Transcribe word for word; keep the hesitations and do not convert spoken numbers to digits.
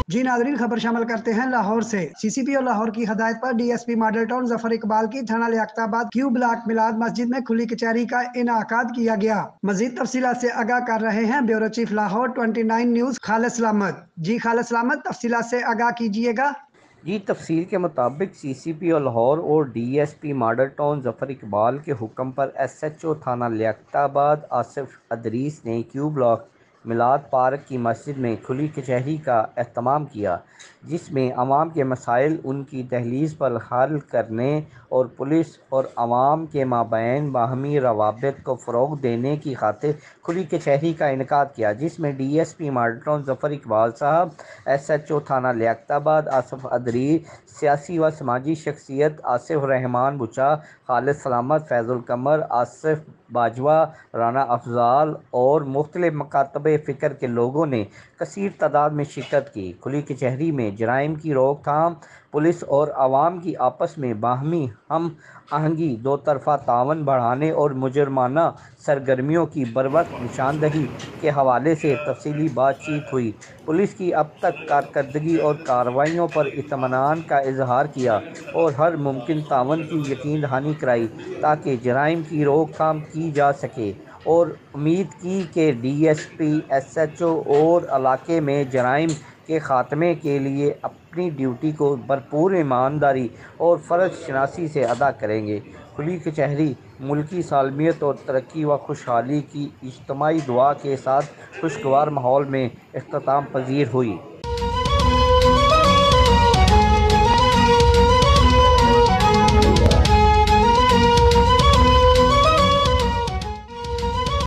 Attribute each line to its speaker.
Speaker 1: جی ناظرین، خبر شامل کرتے ہیں لاہور سے۔ سی سی پی او لاہور کی ہدایت پر D S P model town Zafar Iqbal کی تھانہ لیاقت آباد کیو بلاک میلاد مسجد میں کھلی کچہری کا انعقاد کیا گیا۔ مزید تفصیلات سے آگاہ کر رہے ہیں bureau chief Lahore twenty nine news Khalid Salamat. جی خالد سلامت، تفصیلات سے آگاہ کیجیے گا۔
Speaker 2: جی تفصیل کے مطابق سی سی پی او لاہور اور D S P model town Zafar Iqbal کے حکم پر ایس ایچ او تھانہ لیاقت آباد آصف ادریس نے کیو بلاک میلاد پارک کی مسجد میں کھلی کچہری کا اہتمام کیا، جس میں عوام کے مسائل ان کی دہلیز پر حل کرنے اور پولیس اور عوام کے مابین باہمی روابط کو فروغ دینے کی خاطر کھلی کچہری کا انعقاد کیا، جس میں D S P model town Zafar Iqbal صاحب، ایس ایچ او تھانہ لیاقت آباد آصف ادریس، سیاسی و سماجی شخصیت آصف الرحمان بچا، خالد سلامت، فیض القمر، آصف باجوہ، رانا افضال اور مختلف مکاتب فکر کے لوگوں نے کثیر تعداد میں شرکت کی۔ کھلی کچہری میں جرائم کی روک تھام، پولیس اور عوام کی آپس میں باہمی ہم آہنگی، دو طرفہ تعاون بڑھانے اور مجرمانہ سرگرمیوں کی بروقت نشاندہی کے حوالے سے تفصیلی بات چیت ہوئی۔ پولیس کی اب تک کارکردگی اور کارروائیوں پر اطمینان کا اظہار کیا اور ہر ممکن تعاون کی یقین دہانی کرائی تاکہ جرائم کی روک تھام کی جا سکے، اور امید کی کہ D S P, S H O اور علاقے میں جرائم کے خاتمے کے لیے اپنی ڈیوٹی کو بھرپور ایمانداری اور فرض شناسی سے ادا کریں گے۔ کھلی کچہری ملکی سالمیت اور ترقی و خوشحالی کی اجتماعی دعا کے ساتھ خوشگوار ماحول میں اختتام پذیر ہوئی۔